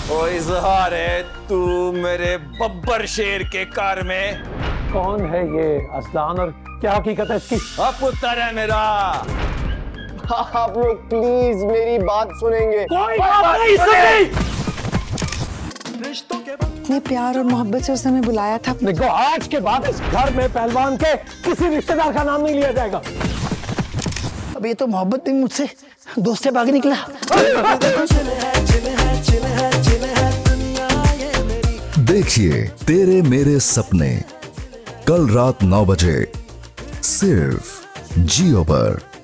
ओ इजहार है तू मेरे बब्बर शेर के कार में। कौन है ये असलान और क्या हकीकत है इसकी? अब पुत्र है मेरा। आप लोग प्लीज मेरी बात सुनेंगे। कोई बात नहीं सुनी। इतने प्यार और मोहब्बत से उसने हमें बुलाया था। देखो आज के बाद इस घर में पहलवान के किसी रिश्तेदार का नाम नहीं लिया जाएगा। अब ये तो मोहब्बत भी मुझसे दोस्त से भाग निकला। देखिए तेरे मेरे सपने कल रात 9 बजे सिर्फ जियो पर।